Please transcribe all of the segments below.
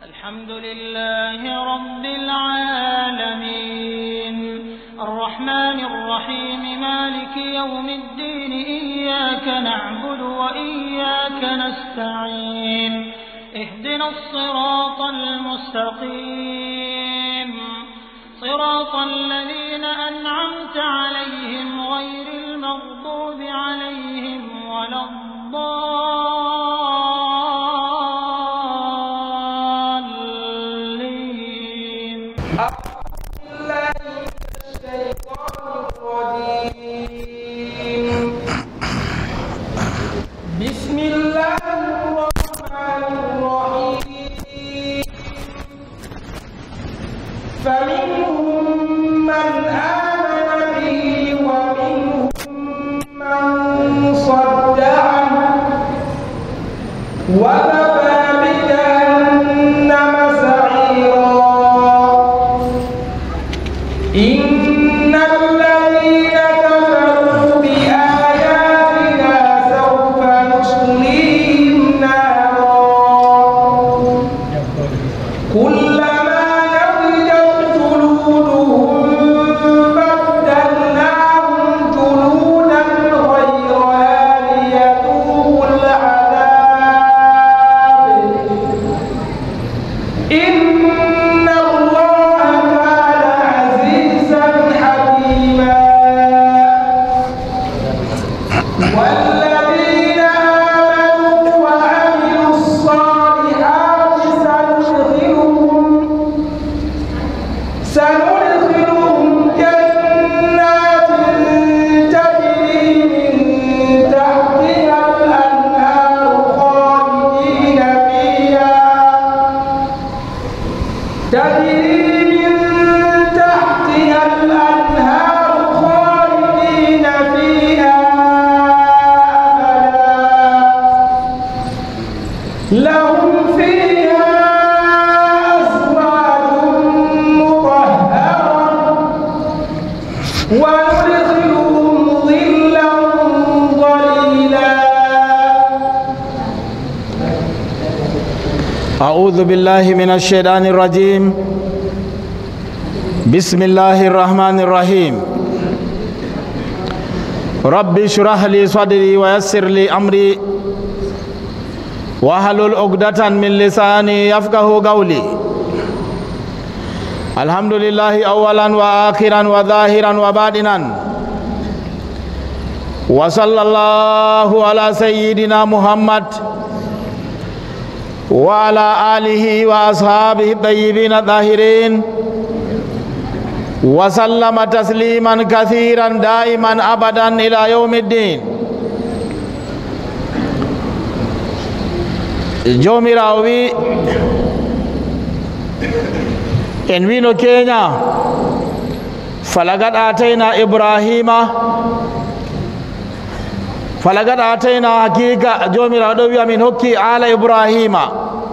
الحمد لله رب العالمين الرحمن الرحيم مالك يوم الدين إياك نعبد وإياك نستعين اهدنا الصراط المستقيم صراط الذين أنعمت عليهم غير المغضوب عليهم ولا الضالين. بسم الله الرحمن الرحيم. فمنهم من آمن به ومنهم من صد عنه وكفى بجهنم سعيرا. إن الذين كفروا بآياتنا سوف نصليهم نارا كلما نضجت جلودهم بدلناهم جلودا غيرها ليذوقوا العذاب إن الله كان عزيزا حكيما. والذين آمنوا وعملوا الصالحات سندخلهم جنات تجري من تحتها الأنهار خالدين فيها لهم فيها أزواج مطهرة وندخلهم ظلا ظليلا. أعوذ بالله من الشيطان الرجيم. بسم الله الرحمن الرحيم. رب اشرح لي صدري ويسر لي أمري واحلل عقدة من لساني يفقهوا قولي. الحمد لله أولا وآخرا وظاهرا وباطنا وصلى الله على سيدنا محمد وعلى آله وأصحابه الطيبين الطاهرين وسلم تسليما كثيرا دائما أبدا إلى يوم الدين. Jomirawi en wino Kenya falagat atayna Ibrahima falagat atayna hakika jomirawo ɗo wiya min hokki ala Ibrahima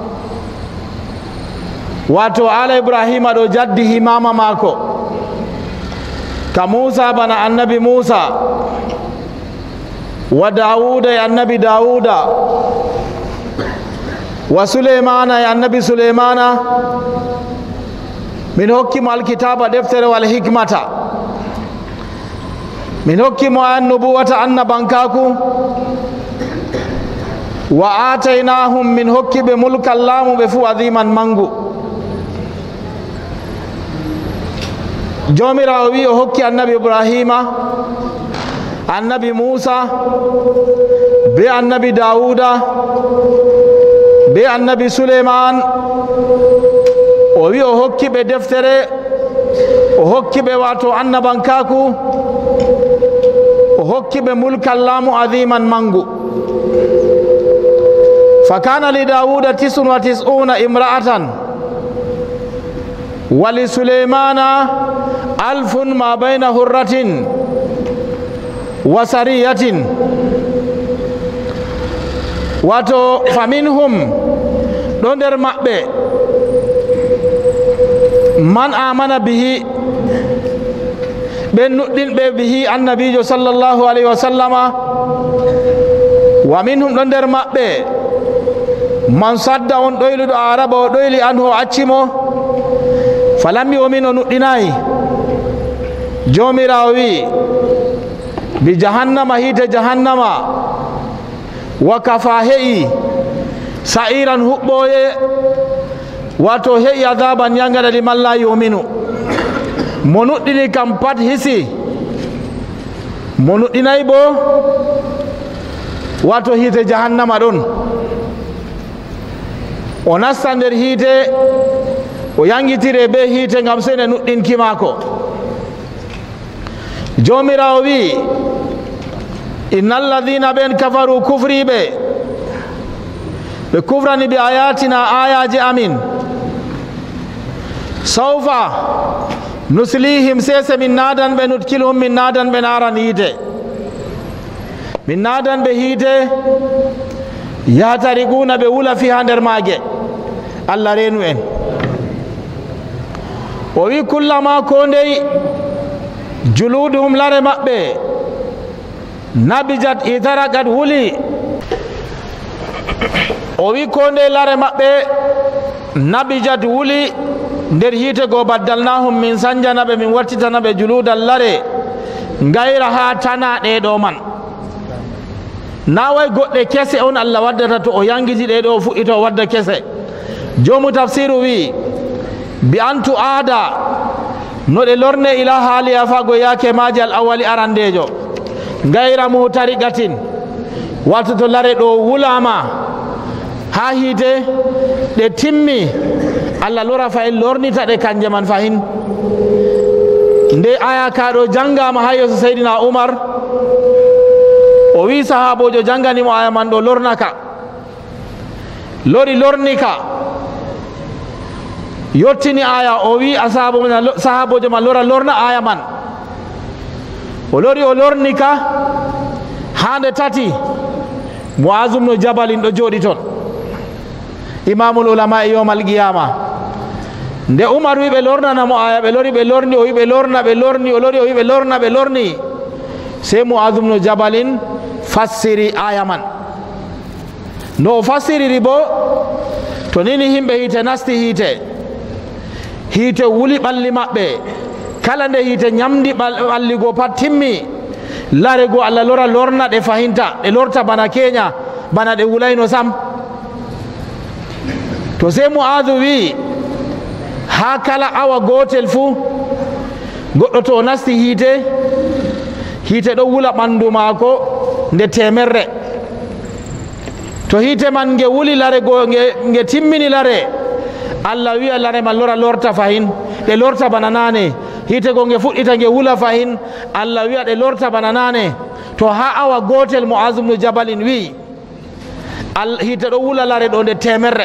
wato ala Ibrahima ɗo jaddi himama mako ka Musa bana annabi Musa wa Dawuda e annabi Dawuda wa Suleymana e annabi Suleymana min hokkimo alkitaba deftere wal hikmata min hokkimo annubuwata annabankaku wa ataynahum min hokkiɓe mulkan laamuɓe fuu adiman mangu. Jomirawo wi o hokki annabi Ibrahima annabi Musa be annabi Dawuda be annabi Suleiman o wi o hokki ɓe deftere o hokki ɓe wato annabankaku o hokki ɓe mulkan laamu adiman mangu. fa kana li Dawuda 99 imra'atan wa li Suleimana 1000 ma bayna hurratin wa sariyatin wato faminhum ɗo nder maɓɓe man amana bihi ɓen nuɗɗinɓe bihi annabijo sallallahu alayhi wa sallama wa minhum ɗo nder maɓɓe man sadda on ɗoyluɗo araba o ɗoyli anhu o accimo falammi o min o nuɗɗinayi jomirawo wi bi jahannama hiite jahannama wa kafa heƴi sa'iran huɓɓoye wato heƴi adaban yangada liman la yuminu mo nuɗɗini kam pat hisi mo nuɗɗinayi bo wato hiite jahannama ɗon o nasta nder hiite o yangitire be hiite ngam sene nuɗɗinki maako jomirawo wi inna alladhina ɓen kafaru kufriɓe ɓe kufrani bi ayatina ayaji amin sawfa nuslihim sese min nadan ɓe nutkilhum min nadan ɓe naran hiite min nadan ɓe hiite yatariguna ɓe wula fi ha nder maage allah renu en o wi kullama ko ndey juluduhum lare maɓɓe nabijat itaragat wuli o wi ko ndey lare maɓɓe nabijat wuli nder hiite go baddalnahum min sanjanaɓe min wattitanaɓe juludal lare gayra ha tana ɗeɗo man na way goɗɗe kese on allah waddata to o yangiti ɗeɗo o fuɗɗita o wadda kese jomu tafsiru wi bi antu aada no ɗe lorne ila haaliya fago yake maji al awali arandejo gayra mutariqatin wato to lare ɗo wulama ha hiite ɗe timmi allah lora fayin lornita ɗe kanje man fayin nde aya kaɗo jangama ha yeeso seydina umar o wi sahabojo janganimo aya man ɗo lornaka lori lornika yottini aya o wi sahabojo man lora lorna aya man o lori o lornika hande tati Mu'adh ibn Jabal ɗo jooɗi toon imamul ulama e yawmal qiyama nde Umar wi ɓe lornanamo aya ɓe lori ɓe lorni o wi ɓe lorna ɓe lorni o lori o wi ɓe lorna ɓe lorni sey Mu'adh ibn Jabalin fassiri aya man no o fassiriri bo to nini himɓe hiite nasti hiite wuli ɓalli maɓɓe kala nde hiite ñamdi ɓalli go pat timmi lare go allah lora lorna ɗe fahinta ɗe lorta bana keña bana ɗe wulayno sam to sey Mu'adh wi ha kala awa gotel fuu goɗɗo to o nasti hiite ɗo wula ɓandu maako nde temerre to hiite man nge wuli lare go nge timmini lare allah wiya lare man lorta fahin ɗe lorta bana nane hiite go nge fuɗɗita nge wula fahin allah wiya ɗe lorta bana nane to ha awa gotel Mu'adh ibn Jabalin wi hiite ɗo wula lare ɗo nde temerre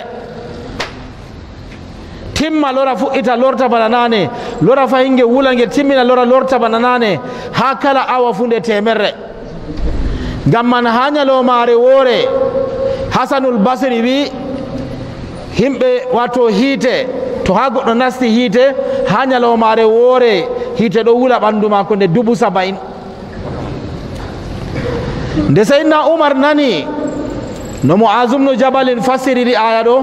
timma lora fuɗɗita lorta bana nane lora fahin nge wula nge timmina lorta bana nane ha kala awa fu nde temerre ngam man ha ñalomare woore Hasanul Basri wi himɓe wato hiite to ha goɗɗo nasti hiite ha ñalomare woore hiite ɗo wula ɓandu mako nde 70 nde Seydina Umar nani no Mu'adh ibn Jabalin fassiriri aya ɗo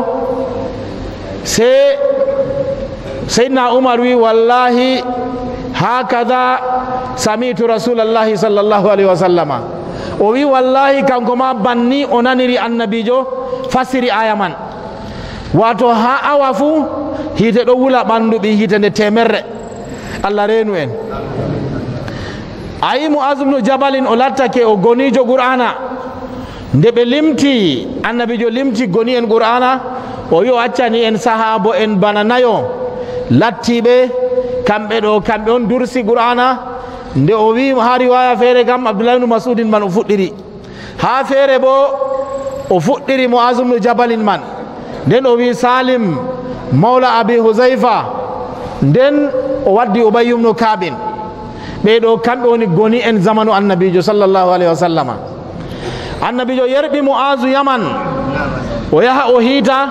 Seydina Umar wi wallahi hakada sami'tu rasulallahi sallallahu alaihi wasallama o wi wallahi kanko ma banni o naniri annabijo fassiri aya man wato ha awa fu hiite ɗo wula ɓandu ɓi hiite nde temerre allah renu en ayi Mu'adh ibn Jabalin o lattake o gonijo qur'ana nde ɓe limti annabijo limti goni en qur'ana o wi o accani en sahabo en bana nayo lattiɓe kamɓe on dursi qur'ana nde o wi ha riwaya feere kam Abdullah ibn Mas'udin man o fuɗɗiri ha feere bo o fuɗɗiri Mu'adh ibn Jabalin man nden o wi Salim mawla Abi Huzaifa nden o waddi Ubay ibn Kabin ɓeɗo kamɓe woni goni en zamanu annabijo sallallahu alaihi wa sallama annabijo yerɓi Mu'adh yaman o yaha o hiita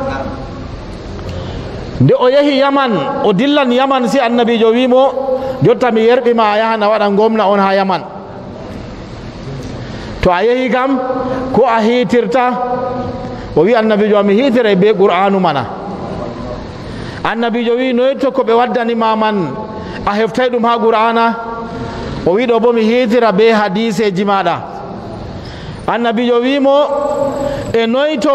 nde o yehi yaman o dillan yaman si annabijo wimo jotta mi yerɓima a yahan a waɗa gomna on ha yaman to a yehi kam ko a hiitirta o wi annabijo mi hitire be qur'anu mana annabijo wi noyto ko ɓe waddanima man a heftay ɗum ha qur'ana o wi ɗo bo mi hitira be hadiseji maɗa annabijo wimo e noyto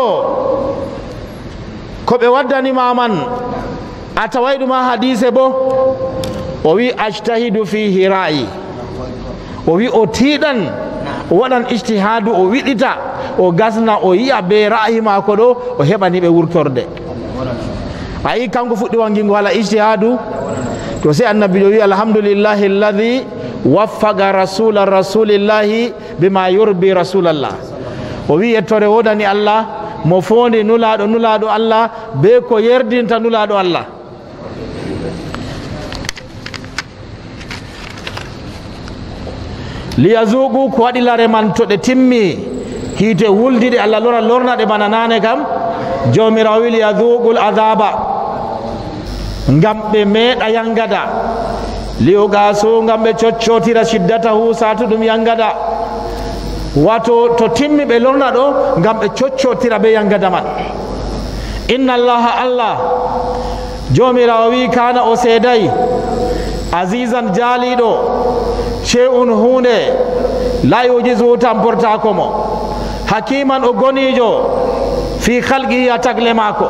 ko ɓe waddanima man a taway ɗum ha hadise bo o wi ajtahidu fihi ra'i o wi o tiiɗan o waɗan ijtihadu o wiɗita o gasna o yiya be ra'yi mako ɗo o heɓani ɓe wurtorde ayi kanko fuɗɗi wangingo hala ijtihadu to sai annabijo wi alhamdulillahi alladi waffaqa rasula rasulillahi bima yurbi rasulallah o wi yettore wodani Allah mo fondi nulaɗo Allah be ko yerdinta nulaɗo Allah liyazuqu ko waɗi lare man to ɗe timmi hiite wuldiɗe Allah lorna ɗe bana nane kam jawmirawo wi liyazuqul adaba ngam ɓe meeɗa yangada liyogaso ngam ɓe coccotira shiddatahu satu ɗum yangada wato to timmi ɓe lorna ɗo ngam ɓe coccotira ɓe yangada man inna allaha Allah jawmirawo wi kana o seeday azizan jaaliɗo shay'un hunde la yujizu tamportako mo hakiman o gonijo fi khalqihi a tagle mako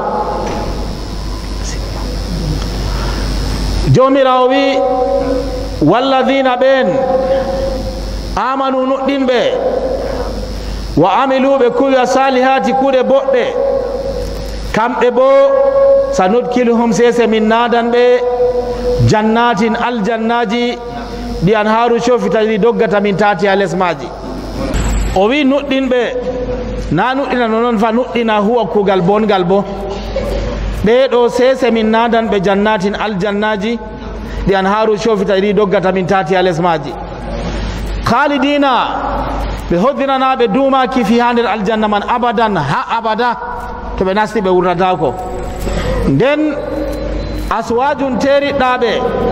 jomirawo wi walladina ɓen amanu nuɗɗinɓe wa amiluɓe kuwa salihati kuuɗe boɗɗe kamɓe bo sanudkiluhum sese min nadan ɓe jannatin aljannaji ɗi an haru shofita ɗi doggata min tati ha les maji o wi nuɗɗinɓe na nuɗɗina nonon fa nuɗɗina huwa kugal bongal bo ɓeɗo sese min nadan ɓe jannatin aljannaji ɗi an haru shofita ɗi doggata min tati ha les maji khalidina ɓe hoddiranaɓe dumaki fi ha nder aljanna man abadan ha abada to ɓe nasti ɓe wurtatako nden aswajun teriɗɗaɓe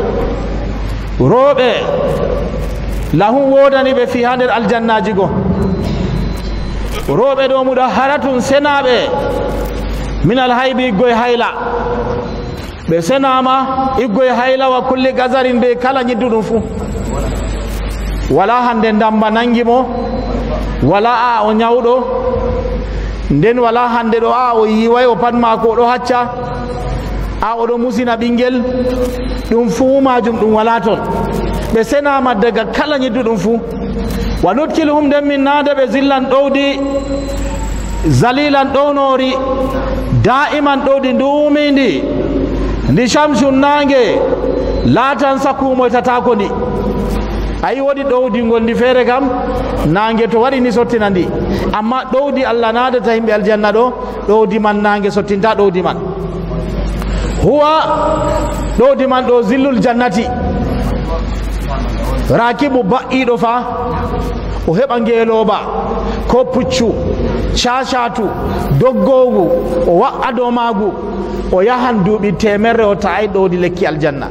rooɓe lahum wodani ɓe fi ha nder aljannaji go rooɓe ɗo muɗa haratun senaɓe min alhaybi iggoye hayla ɓe senama iggoye hayla wa kulli gazarin be kala ñidduɗum fuu wala hande ndamba nangimo wala a o ñawɗo nden wala hande ɗo a o yiway o pat mako oɗo hacca a oɗo musina ɓinguel ɗum fuu majum ɗum wala toon ɓe senama daga kala ñidduɗum fuu wa nutkiluhum nden min naada ɓe zillan ɗowdi zalilan ɗownori da'iman ɗowdi ndumindi ndi shamsun nange laatan sakkumoytatako ndi ayi woɗi ɗowdi gondi feere kam nange to waɗi ni sottina ndi amma ɗowdi Allah naadata yimɓe aljanna ɗo ɗowdi man nange sottinta ɗowdi man huwa ɗowdi man ɗo zillul jannati rakibu ba'iɗo fa o heɓa ngeeloba ko puccu cacatu doggogu o wa'a dow magu o yahan duuɓi temerre o ta'ay ɗowdi lekki aljanna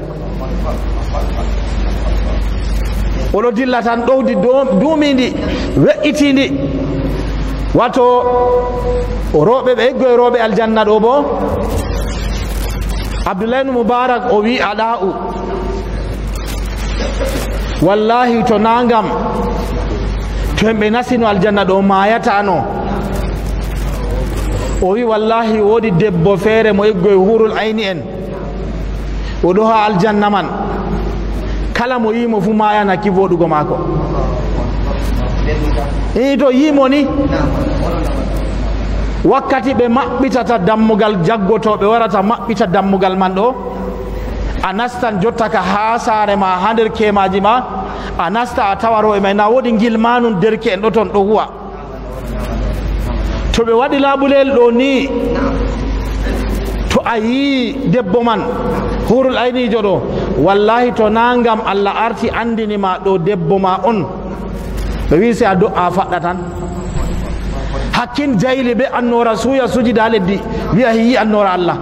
oɗo dilla tan ɗowdi duumidi we'itindi wato rooɓe ɓe eggoye rooɓe aljanna ɗo bo Abdullah ibn Mubarak o wi aɗa'u wallahi to nangam to hemɓe nasino aljanna ɗo mayatano o wi wallahi woodi debbo feere mo eggoye hurul ayni en oɗo ha aljanna man kala mo yimo fu mayana ki voɗugo maako to yimo ni wakkati ɓe maɓɓitata dammugal jaggotoɓe warata maɓɓita dammugal man ɗo a nastan jottaka ha saare ma ha nder kemaji ma a nasta a tawaro e may na woodi gilmanum derke en ɗo toon ɗo huwa to ɓe waɗi laɓulel ɗo ni to a yi debbo man hurul aynijo ɗo wallahi to nangam Allah arti andinima ɗo debbo ma on ɓe wi se a do'a faɗɗa tan hakkin jayli ɓe annora suya sujida ha leddi wiya yi annora Allah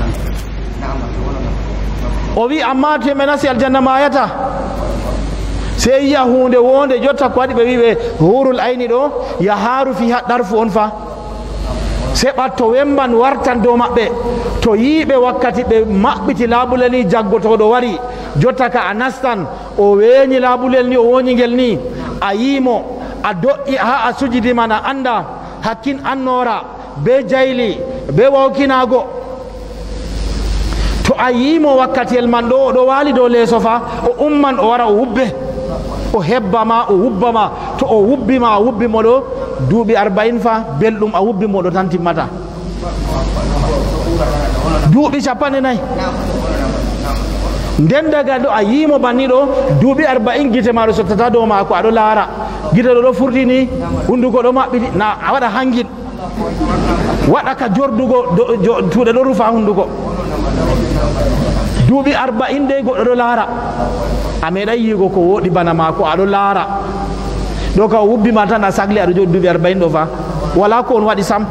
o wi amma to ɓe nasi aljanna mayata sey yiya hunde wonde jotta ko waɗi ɓe wiɓe hurul ayni ɗo yaharu fi haɗɗarfu on fa seɓat to wemban wartan dow maɓɓe to yiiɓe wakkati ɓe maɓɓiti laabulel ni jaggotoɗo wari jotta ka a nastan o weeñi laabulel ni o woñi ngel ni a yiimo a doƴƴi ha a sujidimana anda hakkin annora be jayli be wawkinago to a yiimo wakkatiyel man ɗo oɗo waali dow leeso fa o umman o wara o wubbe o hebbama o wubbama to o wubbima a wubbimo ɗo duuɓi 40 fa belɗum a wubbimo ɗo tan timmata duuɓi 49 nden daga ɗo a yiimo banni ɗo duuɓi 40 gite maɗo sottata dow maako aɗo laara gite ɗo ɗo furtini hunduko ɗo maɓɓiti na a waɗa hangin waɗa ka jordugo tuuɗe ɗo rufa hunduko duuɓi 40 de goɗɗo ɗo laara a meeɗa yiigo ko woɗi bana maako aɗo laara ɗo ka o wubbima tan a sagli aɗo joɗi duuɓi 40 ɗo fa wala ko on waɗi sam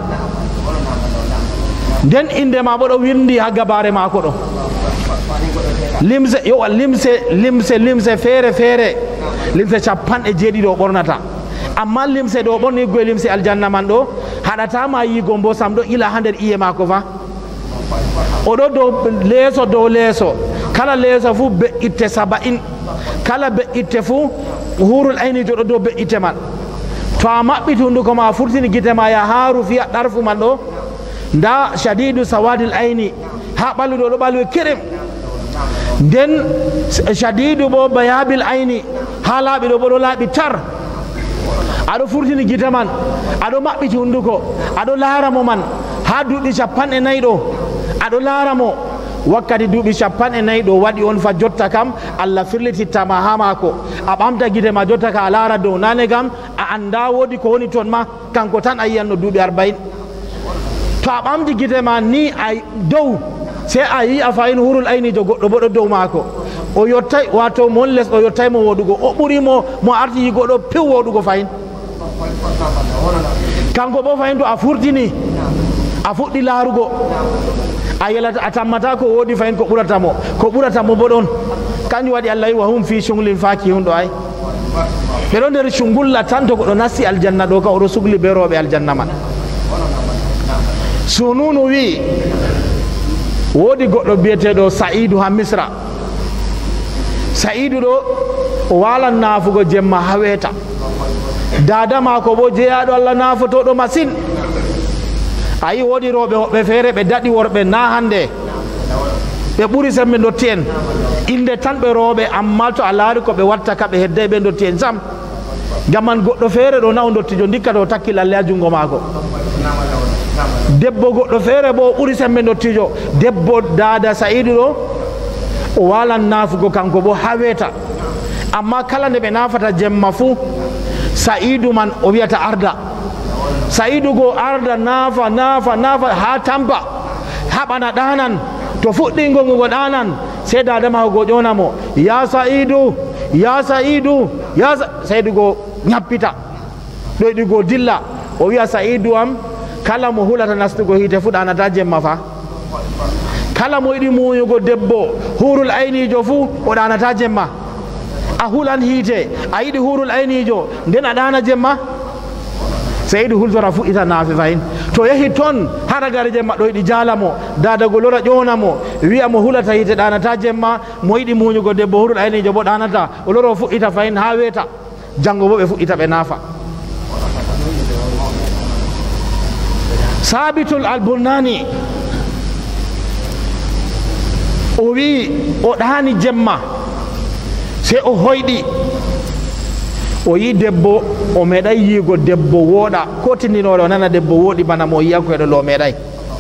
nden inde ma ɓo ɗo windi ha gabare maako ɗo limse yo limse feere feere limse 70 ɗo ɓornata amma limse ɗo ɓorni goye limse aljanna man ɗo haɗatama yiigo mbo sam ɗo ila ha nder iye maako fa oɗo dow leeso kala leeso fu be'itte 70 kala be'itte fu hurul ayni ɗo dow be'itte man to a maɓɓiti hunduko ma a furtini gite ma ya haru fiya ɗarfu man ɗo nda shadidu sawadil ayni ha ɓalluɗo ɗo ɓalwi kirim nden shadidu bo bayabil ayni ha laaɓi ɗo ɓo ɗo laaɓi tar aɗo furtini gite man aɗo maɓɓiti hunduko aɗo laara mo man ha duuɓi 40 ɗo aɗo laara mo wakkati duuɓi 40 ɗo waɗi on fa jotta kam Allah firlitittama ha maako a ɓamta gite ma jotta ka a laara dow nane kam a anda woodi ko woni toon ma kanko tan a yiyanno duuɓi 40 to a ɓamti gite ma ni a dow sey a yi a fayin hurul aynijo goɗɗo bo ɗo dow maako o yottay wato mon les o yottay mo woɗugo o ɓuri mo arti yigo ɗo piw woɗugo fayin kanko bo fayin to a furtini a fuɗɗi laarugo a yelata a tammata ko woodi fayin ko ɓurata mo bo ɗon kanjum waɗi Allah wi wa hum fi shunglin fakihun ɗo ay ɓe ɗo nder shungulla tan to goɗɗo nasti aljanna ɗo ka oɗo sugli be rooɓe aljanna man sununu wi woodi goɗɗo biyeteɗo Sa'idu ha Misra Sa'idu ɗo o walan naafugo jemma ha weeta dada maako bo jeeyaɗo Allah naafotoɗo masine a yi woodi rooɓe hoɓɓe feere ɓe daɗi worɓe na hande ɓe ɓuri sembe dotti en inde tan ɓe rooɓe amma to a laari ko ɓe watta ka ɓe hedday ɓe dotti en sam gamman goɗɗo feere ɗo naw dottijo dikka to takki lalle ha jungo maako debbo goɗɗo feere bo ɓuri sembe dottijo debbo dada Sa'idu ɗo o walan naafugo kanko bo ha weeta amma kala nde ɓe naafata jemma fuu Sa'idu man o wiyata arda Sa'idu go arda naafa ha tampa ha ɓana ɗanan to fuɗɗi gongugo ɗanan sey dada ma go ƴonamo ya Sa'idu Sa'idu go ñappita ɗoyɗi go dilla o wiya Sa'idu am kala mo hulata nastugo hiite fu ɗanata jemma fa kala mo yiɗi muñugo debbo hurul aynijo fu o ɗanata jemma a hulan hiite a yiɗi hurul aynijo nden a ɗana jemma Sa'idu hultora fuɗɗita naafe fayin to yahi toon haragare jemma ɗo yiɗi jaalamo dadago lora ƴonamo wiya mo hulata hiite ɗanata jemma mo yiɗi muñugo debbo hurul aynijo bo ɗanata o loro fuɗɗita fayin ha weeta janngo bo ɓe fuɗɗita ɓe naafa Sabitul al-Bunani o wi o ɗani jemma sey o hoyɗi o yi debbo o meeɗay yiigo debbo wooɗa ko tindinoɗo o nana debbo wooɗi bana mo yiyankoyɗo lo meeɗay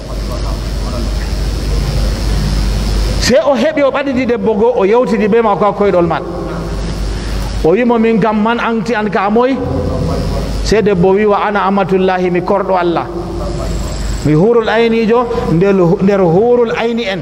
sey o heɓi o ɓaɗiti debbo goo o yewtidi be mako ha koyɗol man o wimo min kam man anti an ka moy sey debbo wi wa ana amatullahi mi korɗo Allah mi hurul aynijo nder hurul ayni en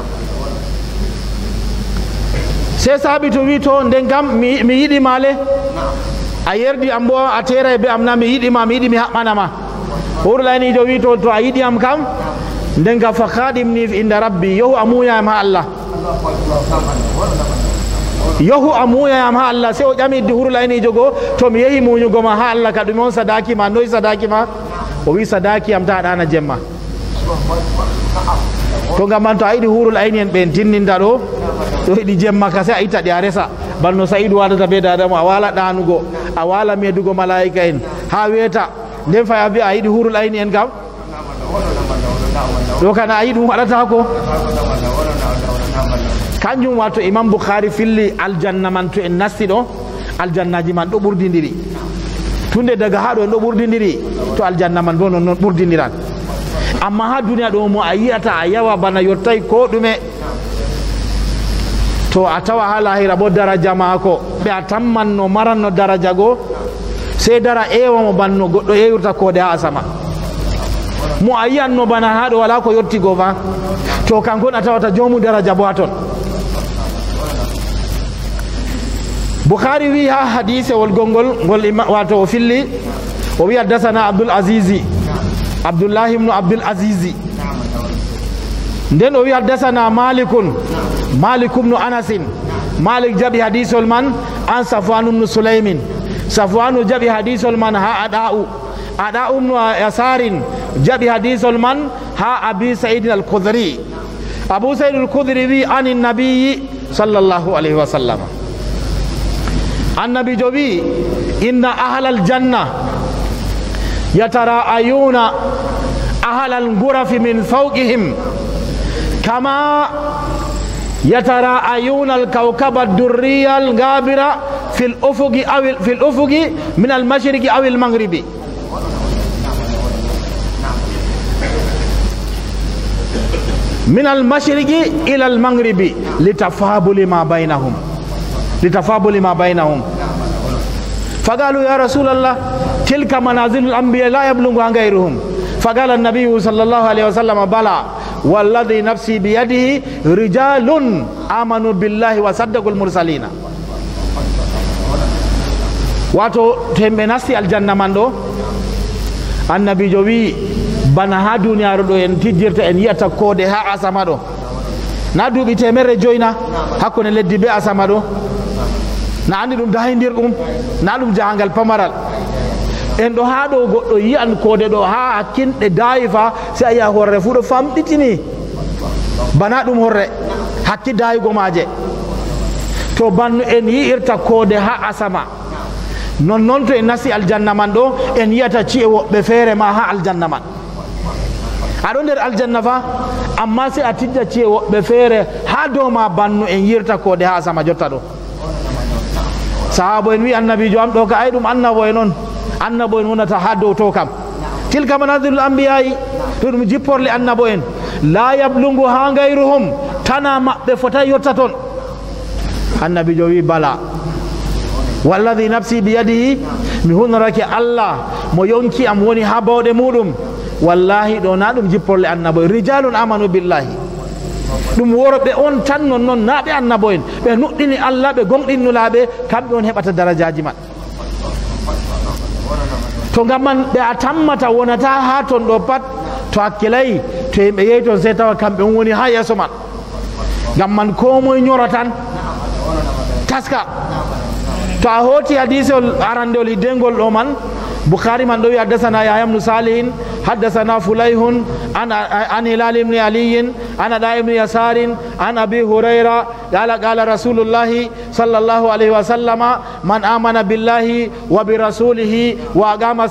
sey Sabitu wi to nden kam mi yiɗi maale a yerdi am bo a tera be am na mi yiɗi mi haɓɓanama hurul aynijo wi to a yiɗi am kam nden kam fa khadimni inda rabbi yohu a muñayam ha Allah yohu amuyayam ha Allah se o ƴami hurul ayni jogo to mi yehi muñugoma ha Allah ka ɗume on sadaki ma noyi sadaki ma o wi sadaki am ta ɗana jemma to ngam man to a yiɗi hurul ayni en ɓen tinninta ɗo yiɗi jemma ka se a itta ɗi a resa banno Saïdou wadata be dadamo a wala ɗanugo a wala medugo malaika en ha weeta nden faya mbiya a yiɗi hurul ayni en kam ɗo kana a yiɗi ɗum waɗata ko kanjum wato Imam Bukhari filli aljanna man to en nasti ɗo aljannaji man ɗo ɓurdidiri tunde daga ha ɗo en ɗo ɓurdidiri to aljanna man bo non ɓurdidiran amma ha duniya ɗo mo a yiyata a yawa bana yottay ko ɗume to a tawa ha lahira bo daraja maako ɓe a tammanno maranno daraja go sey dara ewamo banno goɗɗo yeyurta kode ha asama mo a yiyanno bana ha ɗo wala ko yotti go fa to kankon a tawata jomu daraja bo ha ton Bukhari wi ha hadise wol gongol ngol wato o filli o wi haddasana Abdullah ibn Abdul Aziz nden o wi haddasana Malik ibn Anas Malik jabi hadisol man an Safwan ibn Sulaymin Safwan jabi hadisol man ha Ada'u ibn Yasarin jabi hadisol man ha Abi Sa'id al-Khudri Abu Sa'id al-Khudri wi anin nabiyyi sallallahu alaihi wasallam annabi jobi inna ahlal janna yatara'ayuna ahlal ghurafi min fawqihim kama yatara'ayuna al-kawkaba ad-durriya al-ghabira fil ufuqi min al-mashriqi aw al-maghribi min al-mashriqi ila al-maghribi litafabuli ma bainahum فقالوا يا رسول الله تلك منازل الأنبياء لا يبلغها غيرهم فقال النبي صلى الله عليه وسلم بلى والذي نفسي بيده رجال آمنوا بالله وصدقوا المرسلين wato tembe nasti aljanna man ɗo annabi jo wi bana ha duniyaru ɗo en tijjirta en yiyata kode ha asama ɗo na duuɓi temerre joyna hakkunde leddi be asama ɗo na andi ɗum dahindir ɗum na ɗum jahangal pamaral en ɗo ha ɗo goɗɗo yiyan kode ɗo ha hakkinɗe dayi fa si a yiya horre fu ɗo famɗitini bana ɗum horre hakki dayugo maje to banno en yi'irta kode ha asama non to en nasti aljanna man ɗo en yiyata ci'e woɓɓe feere ma ha aljanna man aɗo nder aljanna fa amma si a tijja ci'e woɓɓe feere ha dow ma banno en yirta kode ha asama jotta ɗo sahabo en wi annabijo am ɗo ka ay ɗum annabo en on annabo en wonata ha dow to kam tilka manazilul anbiya'i to ɗum jipporle annabo en la yablungu ha gayruhum tana maɓɓe fota yotta toon annabijo wi bala walladhi nafsi biyadihi mi hunorake Allah mo yonki am woni ha bawɗe muɗum wallahi ɗo na ɗum jipporle annabo en rijalun amanu billahi ɗum worɓe on tan non noon na ɓe annabo en ɓe nuɗɗini Allah ɓe gonɗinnulaɓe kamɓe on heɓata darajaji man to ngam man ɓe a tammata wonata ha ton ɗo pat to hakkilayi to yimɓe yehi toon sey tawa kamɓe on woni ha yeeso man ngam man ko moye ñora tan taska to a hooti hadisol arandeol hiddengol ɗo man Bukhari man ɗo wi haddasana Yahya ibn Salihin haddasana Fulayhun an Hilal ibn Ali an Ada ibn Yasarin an Abi Hurayra qala Rasulullahi sallallahu alaihi wasallam man amana billahi wa bi rasulihi wa aqama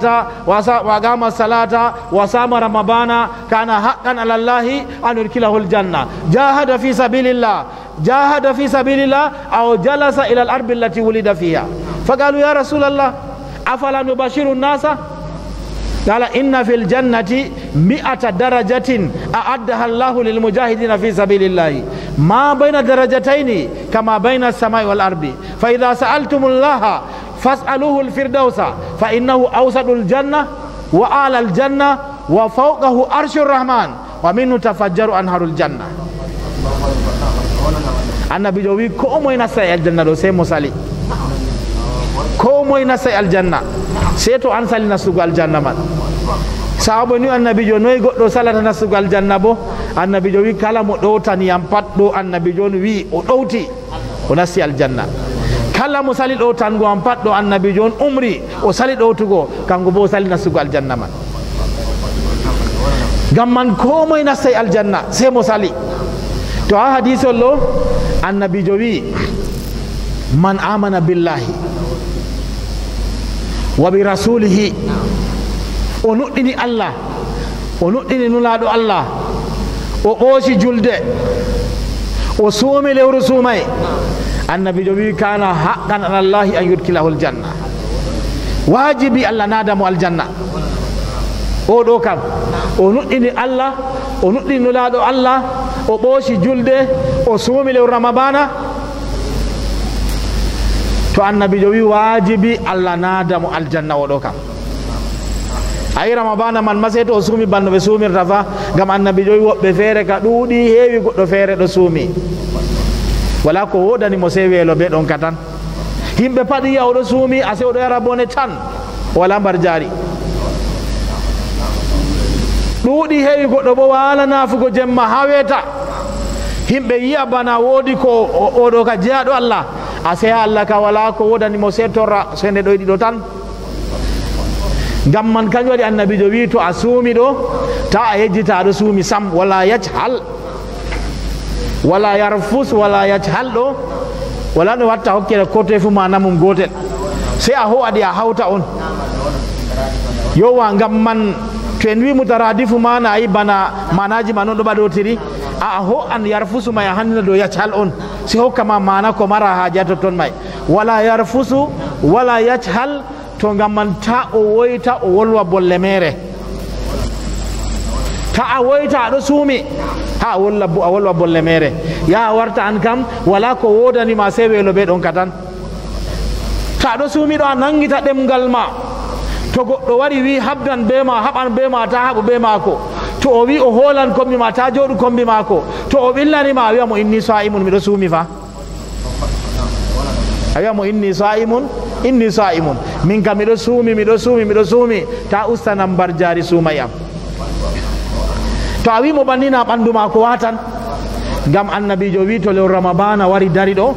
salata wa sama ramadana kana haqqan ala Allahi an yudkhilahu al-janna jahada fi sabilillah aw jalasa ila al-ardi allati wulida fiha faqalu ya Rasulullah afala nubashiru nasa qala inna fil jannati 100 darajatin a'addaha Allahu lil mujahidina fi sabilillahi ma baina darajataini kama baina as-samai wal ardi fa idha sa'altumullaha fas'aluhu al-firdausa fa innahu awsadul janna wa ala al-janna wa fawqahu arshur rahman wa minhu tafajjaru anharul janna annabi jo wi ko moy nasta aljanna do sey musali ko moy nasta aljanna sey to an sali nastugo aljanna man sahabo ni annabi jo noy goddo salata nastugo aljanna bo annabi jo wi kala mo ɗowtaniyam pat ɗo annabi jo wi o ɗowti o nasti aljanna. Kala mo sali ɗo tan go an pat ɗo annabijo on umri o sali ɗo tugo kanko bo sali nastugo aljanna man. Ngam man ko moye nastay aljanna sey mo sali. To ha hadisol ɗo annabijo wi man amana billahi wa bi rasulihi, o nuɗɗini Allah, o nuɗɗini nulaɗo Allah, o ɓooci julde, o suumi lewru suumay, annabijo wi kana haqqan ala Allahi an yudkilahu aljanna. Wajibi Allah nadamo aljanna. O ɗo kam o nuɗɗini Allah, o nuɗɗini nulaɗo Allah, o ɓooci julde, o suumi lewru Ramadana. To annabijo wi wajibi Allah nadamo aljanna o ɗo kam. Ayi Ramadana man masey to o suumi banno ɓe suumirta fa, ngam annabijo wi woɓɓe feere ka ɗuuɗi heewi goɗɗo feere ɗo suumi, wala ko woɗani mo sey weelo be ɗon ka tan. Yimɓe pat yiya oɗo suumi ase oɗo yara bone tan, wala mbar jaari. Ɗuuɗi heewi goɗɗo bo waala naafugo jemma ha weeta, yimɓe yiya bana woodi ko oɗo ka jeyaɗo Allah, ase Allah ka wala ko woɗani mo sey torra sende ɗo yiɗi ɗo tan. Ngam man kanjum waɗi annabijo wi to a suumi ɗo ta a yejjita aɗo suumi sam, wala yajhal, wala yarfus, wala yajhal. ɗo wala no watta hokkere kotoye fu ma namum gotel, sey a ho'aɗi a hawta on yowa. Ngam man to en wi mutaradifu mana ayi bana manaji ma non ɗo ɓaɗotiri, a ho an yarfusu may a handina dow yajhal on, si hokkama mana ko mara haaji ha totton may. Wala yarfusu wala yajhal, to ngam man ta o woyta o wolwa bolle mere, ta a woyta aɗo suumi ha a wolwa bolle mere, ya warta an kam wala ko wodanima sey weelo be ɗon ka tan. Ta aɗo suumi ɗo a nangita ɗemgal ma, to goɗɗo wari wi habdan be ma, haɓan be ma, ta haɓu be maako. To o wi o hoolan kombi ma, ta jooɗu kombi maako. To o ɓillanima a wiya mo inni sa'imun, miɗo suumi fa. A wiya mo inni sa'imun, inni sa'imun, min kam miɗo suumi, miɗo suumi, miɗo suumi, ta ustanam mbar jaari suumay am. To a wi mo ɓannina ɓanndu ma ko watan. Ngam annabijo wi to lewru Ramadana wari dari ɗo,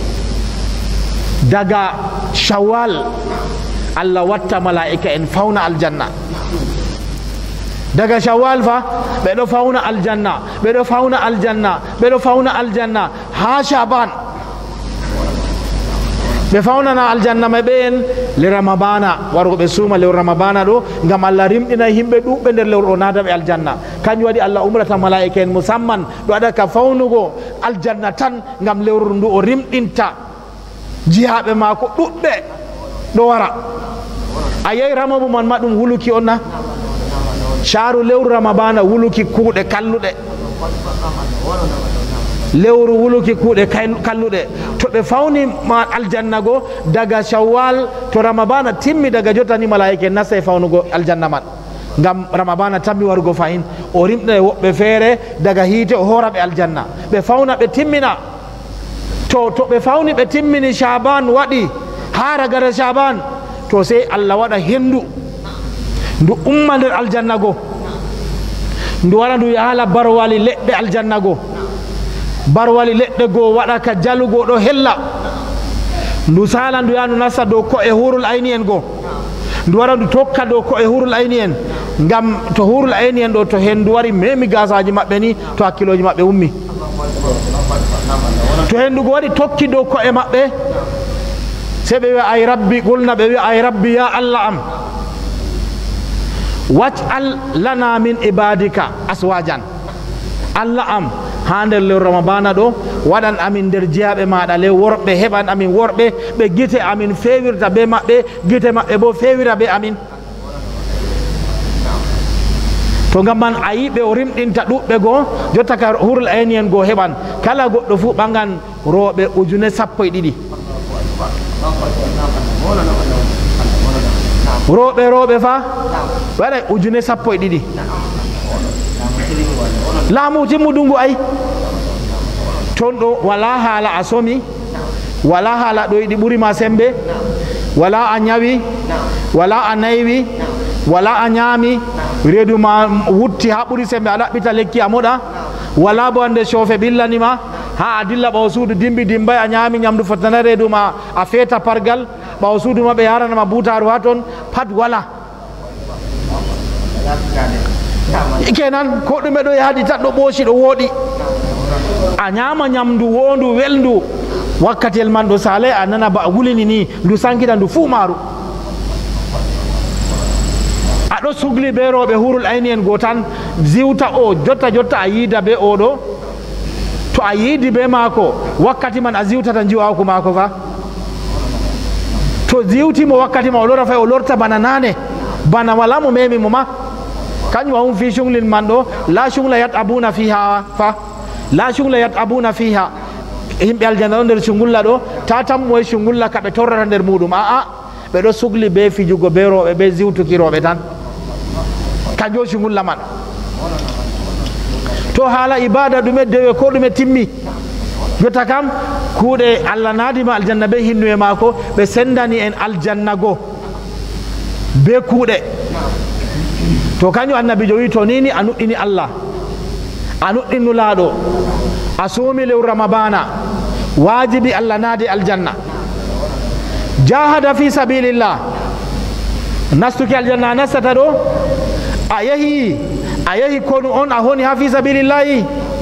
daga Shawwal Allah watta malaika en fawna aljanna. Daga Shawwal fa ɓeɗo fawna aljanna, ɓeɗo fawna aljanna, ɓeɗo fawna aljanna ha Shaban ɓe fawnana aljanna ma ɓen le Ramadana warugo ɓe suuma lewru Ramadana ɗo, ngam Allah rimɗina yimɓe ɗuɓɓe nder lewru o naata ɓe aljanna. Kanjum waɗi Allah umrata malaika en musamman ɗo waɗa ka fawnugo aljanna tan, ngam lewru ndu o rimɗinta jihaɓe maako ɗuɓɓe ɗo wara. A yehi ramabu man ma ɗum wuluki on na, shaaru lewru Ramadana wuluki kuuɗe kalluɗe, lewru wuluki kuuɗe kalluɗe. To ɓe fawni ma aljanna go daga Shawwal to Ramadana timmi, daga jottani malaika en nasta e fawnugo aljanna man, ngam Ramadana tammi warugo fayin. O rimɗa e woɓɓe feere daga hiite o hora ɓe aljanna, ɓe fawna ɓe timmina. To ɓe fawni ɓe timmini Shaban waɗi ha ragare Shaban, to sey Allah waɗa hendu ndu umma nder aljanna go, ndu wara ndu yahala barwali leɗɗe aljanna go. Barwali leɗɗe go waɗa ka jalugo ɗo hella, ndu sala ndu yaha ndu nasta dow ko'e hurul ayni en go, ndu wara ndu tokka dow ko'e hurul ayni en. Ngam to hurul ayni en ɗo to hendu wari memi gasaji maɓɓe ni, to hakkiloji maɓɓe ummi. To hendu go waɗi tokki dow ko'e maɓɓe, sey ɓe wiya ay rabbi, gulna ɓe wiya ay rabbi ya Allah am, waj'al lana min ibadika aswajan. Allah am ha nder lewru Ramadana ɗo waɗan amin nder jeyaɓe maɗa le worɓe, heɓan amin worɓe ɓe gite amin fewirta be maɓɓe, gite maɓɓe bo fewira be amin. To ngam man a yiɓe o rimɗinta ɗuɓɓe goo, jotta ka hurul ayni en goo heɓan kala goɗɗo fu ɓagan rooɓe 12,000. Rooɓe fa waɗa 12,000. Laamu timmudungu ay ton ɗo wala haala a somi, wala haala ɗo yiɗi ɓurima sembe, wala a ñawi, wala a naywi, wala a ñaami, reedu ma wutti ha ɓuri sembe a ɗaɓɓita lekki a moɗa, wala bo ande chauffé ɓillanima, ha adilla ɓawo suudu dimbi dimbay a ñaami ñamdu fottanare ɗum a feeta pargal ɓawo suudu ma ɓe yaranama butaru ha toon pat wala kenan ko ɗume ɗo yaadi tan ɗo ɓooci ɗo wooɗi a ñaama ñamdu wondu welndu wakkatel man ɗo sale a nana ba a wulini ni ndu sankita ndu fuu maaru aɗo sugli be rewɓe hurul ayni en goo tan ziwta o jotta a yiida be oɗo to a yiidi be maako wakkati man a ziwtata jiwawko maako fa to ziwtimo wakkati ma o lora fay o lorta bana nane bana wala mo memi mo ma kañum wahum fi shunglin man ɗo la shungla yat abuna fiha fa la shungla yat abuna fiha yimɓe aljanna ɗo nder sungulla ɗo tatanmo e sungulla ka ɓe torrata nder muɗum aa ɓe ɗo sugli be fijugo be rewɓe be ziwtukiroɓe tan kanjo sungulla man to haala ibada ɗume dewe ko ɗume timmi jotta kam kuuɗe Allah naadima aljanna be hinnu e maako ɓe sendani en aljanna goo be kuuɗe to kañum annabijo wi to nini a nuɗɗini Allah a nuɗɗin nulaaɗo a suumi lew ramadana wajibi Allah naadi aljanna jahada fi sabilillah nastuki aljanna a nastata ɗo a yehi konu on a honi ha fi sabilillahi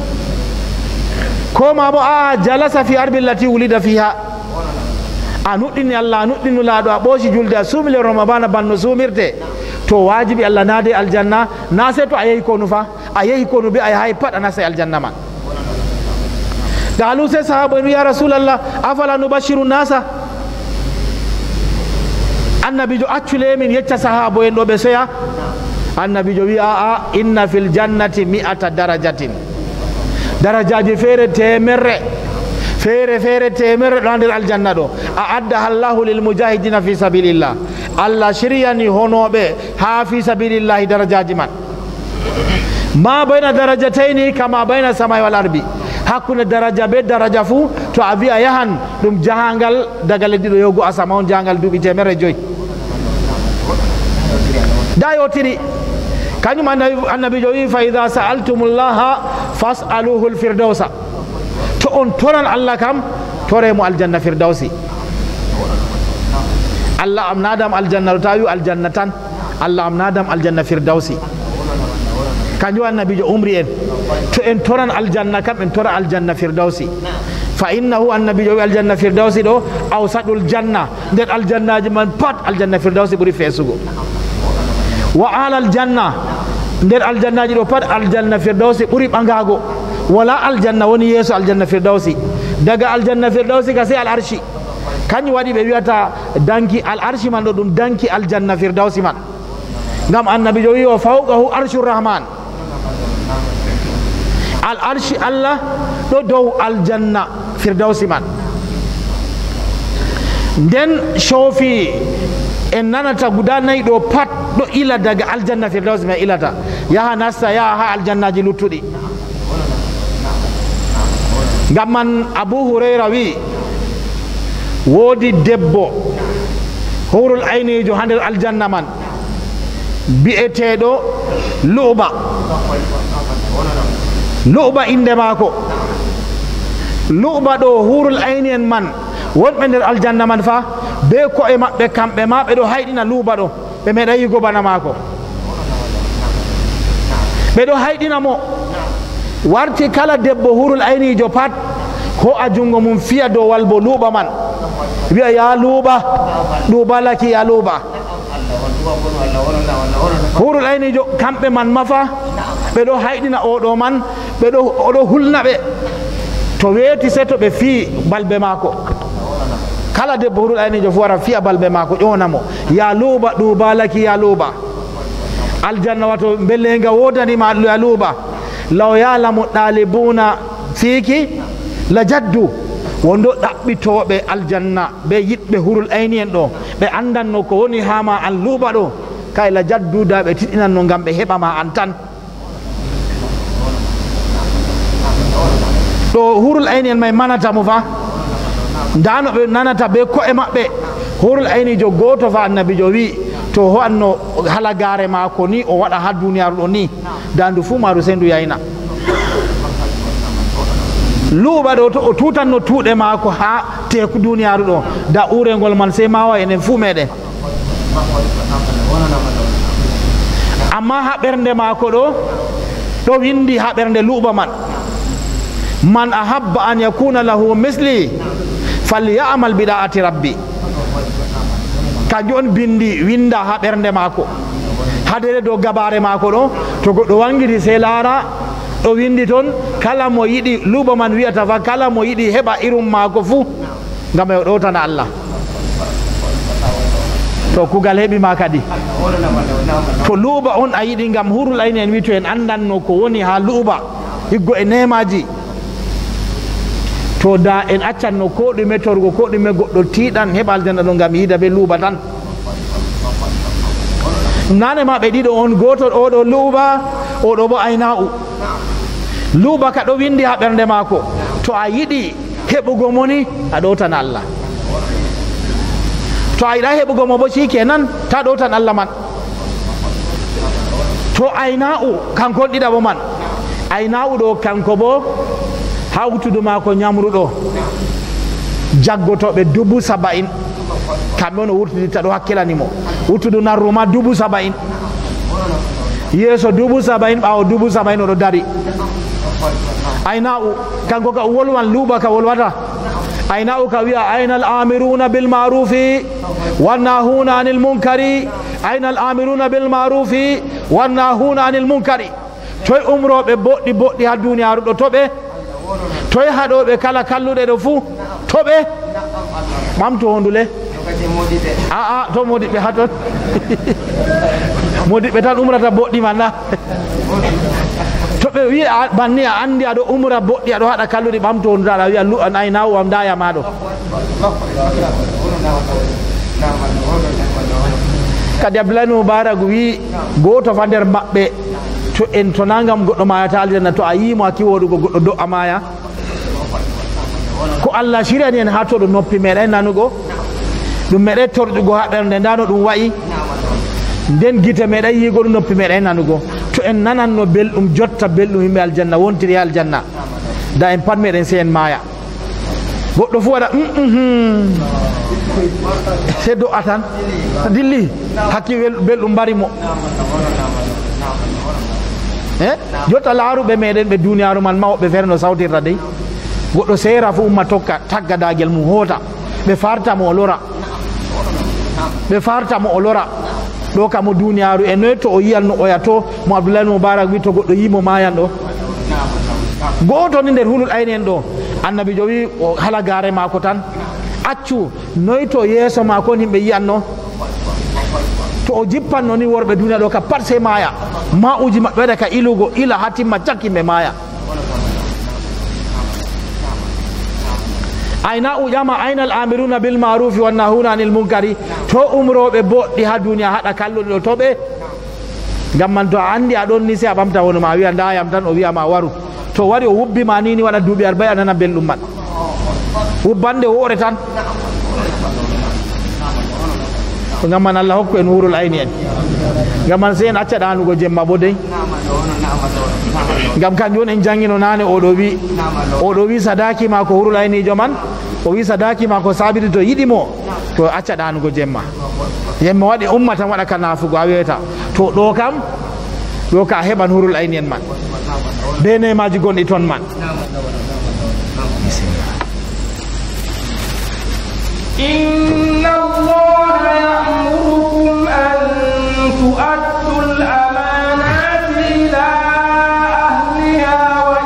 ko ma bo a jalasa fi arbi allati wulida fiha a nuɗɗini Allah a nuɗɗini nulaaɗo a ɓoosi julde a suumi lew ramadana banno suumirte to wajibi Allah naade aljanna na se to a yehi konu fa a yehi konu be a yahay pat a nasta aljanna man قالوا صحابة يا رسول الله أفلا نبشر الناس النبي جو أكشلي من يتشا صحابة يندو بسيا النبي جو إن في الجنة 100 درجة فير تمر عند الجنة دو أعدها الله للمجاهدين في سبيل الله الله شرياني هونو به ها في سبيل الله درجات من ما بين درجتين كما بين السماء والأرض hakkunde daraja be daraja fuu to a wi'a yahan ɗum jahangal daga leddi ɗo yogo asama on jahangal duuɓi 100 da yotiri kañum annabijo wi fa ida sa'altumullaha fas'aluhu lfirdausa to on toran Allah kam toremo aljanna firdausi Allah am nadam aljanna to tawi aljanna tan Allah am nadam aljanna firdausi kanjum annabijo umri en to en toran aljanna kam en tora aljanna firdausi fa innahu annabijo wi aljanna firdausi ɗo awsadul janna nder aljannaji man pat aljanna firdausi ɓuuri feesugo wa alal janna nder aljannaji ɗo pat aljanna firdausi ɓuuri ɓagago wala aljanna woni yeeso aljanna firdausi daga aljanna firdausi ka sey al arshi kañum waɗi ɓe wiyata danki al arshi man ɗo ɗum danki aljanna firdausi man ngam annabijo wi wa fawqahu arshur rahman al arshi Allah ɗo dow aljanna firdausi man nden shofi en nanata guda nayi ɗo pat ɗo ila daga aljanna firdausi man ilata yaha nasta yaha ha aljannaji luttuɗi ngam man Abu Hurayra wi woodi debbo hurul aynijo ha nder aljanna man bi'eteɗo luɓa inde maako luɓa ɗo hurul ayni en man wonɓe nder aljanna man fa be ko'e maɓɓe kamɓe ma ɓe ɗo hayɗina luɓa ɗo ɓe meeɗa yigo bana maako ɓe ɗo hayɗina mo warti kala debbo hurul aynijo pat ko a jungo mum fiya dow walbo luɓa man wiya ya luɓa laki ya luɓa hurul aynijo kamɓe man mafa ɓe ɗo hayɗina oɗo man oɗo hulna ɓe to weeti se to ɓe fii balbe maako kala debbo hurul aynijo fu wara fiya balbe maako ƴonamo ya luuba ɗuuba laki ya luuba aljanna wato bellenga wodanima ya luuba law yalamu ɗalibuna fiiki la jaddu wondo ɗaɓɓitoɓe aljanna ɓe yiɗɓe hurul ayni en ɗo ɓe andanno ko woni hama an luuba ɗo kay la jadduda ɓe tiɗinanno ngam ɓe heɓama an tan ɗo hurul ayni en may manata mo fa ndano ɓe nanata be ko'e maɓɓe hurul aynijo goto fa annabijo wi to ho anno halagare mako ni o waɗa ha duniyaru ɗo ni dandu fu maru sey ndu yayna luuɓa ɗo to o tutanno tuuɗe maako ha teku duniyaaru ɗo da urengol man sey mawa enen fuu meɗen amma ha ɓernde maako ɗo windi ha ɓernde luuɓa man ahabba an yakuna lahu misli falyamal bida'ati rabbi kanjum on bindi winda ha ɓernde maako hadere dow gabare maako ɗo to goɗɗo wangiti sey laara ɗo windi toon kala mo yiɗi luuɓa man wiyata fa kala mo yiɗi heɓa irum maako fuu ngam e o ɗowtana Allah to kugal heɓima kadi to luuɓa on a yiɗi ngam hurul ayni en wi to en andanno ko woni ha luuɓa higgo e nemaji to da en accanno ko ɗume torgo ko ɗume goɗɗo tiiɗan heɓa aljanna ɗo ngam yiida be luuɓa tan nane ma ɓe ɗiɗo on goto oɗo luuɓa oɗo bo ayna'u luuɓa ka ɗo windi ha ɓernde maako to a yiɗi heɓugo moni a ɗowtan Allah to a yiɗa heɓugo mo bo shikenan ta ɗowtan Allah man to ayna'u kanko ɗiɗaɓo man ayna'u ɗo kanko bo hawtudu maako ñamruɗo jaggotoɓe 70 kamɓe on o wurtiditta ɗo hakkillanimo wurtudu narruma 70 yeeso 70 ɓawo 70 oɗo dari ayna'u kanko ka wolwan luuɓa ka wolwata ayna'u ka wiya ayna al amiruna bil ma'rufi wannahuna anil munkari ayna al amiruna bil ma'rufi wannahuna anil munkari toye umroɓe boɗɗi ha duniyaru ɗo toɓe toye haɗoɓe kala kalluɗe ɗo fuu toɓe ɓamto hondule aa to modiɓɓe ha ton modiɓɓe tan umrata boɗɗi manna to ɓe wi banni a andi aɗo umra boɗɗi aɗo haɗa kalluɗi ɓamto hondude aɗa wiya aynawu am dayamaɗo kadi Abdoulaye Mubarak wi goto fa nder maɓɓe to nagam goɗɗo mayata aljanna to a yimo a kiwoɗugo goɗɗo do'a maya ko Allah shirani en ha to ɗo noppi meɗen nanugo ɗum meɗen torɗugo ha ɓernde ndano ɗum wayi nden gite meɗen yigo ɗum noppi meɗen nanugo to en nananno belɗum jotta belɗum yimɓe aljanna wontiri aljanna da en pat meɗen sey en maya goɗɗo fu waɗa se do'a tan dilli hakki belɗum mbarimo jotta laaruɓe meɗen ɓe duniyaru man mawɓe feere no sawtirta dey goɗɗo seera fu umma tokka tagga dagel mum hoota ɓe fartamo o lora ɗo kamo duniyaru e noy to o yiyalno oya to mo Abdoulaye Mubarak wi to goɗɗo yimo mayan ɗo goto ni nder hulul ayni en ɗo annabijo wi o halagare mako tan accu noy to yeeso mako on yimɓe yiyanno to o jippanno ni worɓe duniya ɗo ka pat sey maya ma uji maɓɓe waɗa ka ilugo ila ha timma cak yimɓe maya ayna ƴama ayna al amiruna bil ma'rufi wannahuna anil munkari to umroɓe boɗɗi ha duniya haɗa kalluɗe ɗo toɓe ngam man to a andi aɗon ni se a ɓamta hono ma wiya ndayam tan o wiyama waru to wari o wubbima ni waɗa duuɓi 40 a nana belɗum man wubbande woore tan ko ngam man Allah hokku en wurul ayni en ngam man se en acca ɗanugo jemma bo dey ngam kanjum on en jangino nane oɗo wi sadaki ma ko hurul aynijo man o wi sadaki ma ko sabiti to yiɗimo to acca ɗanugo jemma yemma waɗi umma tan waɗa ka nafugo a wiyata to ɗo kam ɗo ka heɓan hurul ayni en man be nemaji gonɗi toon man inna allaha ya'murukum an tu'addu al-amanati ila ahliha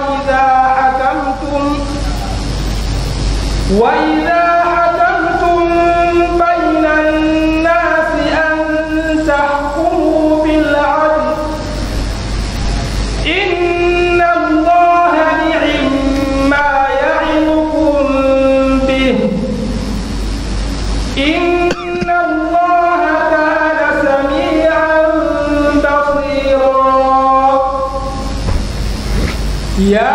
wa idha hakamtum bayna an-nasi an tahkumu bil 'adl inna allaha ni'ma ya'idukum bihi inna allaha kana sami'an basira ya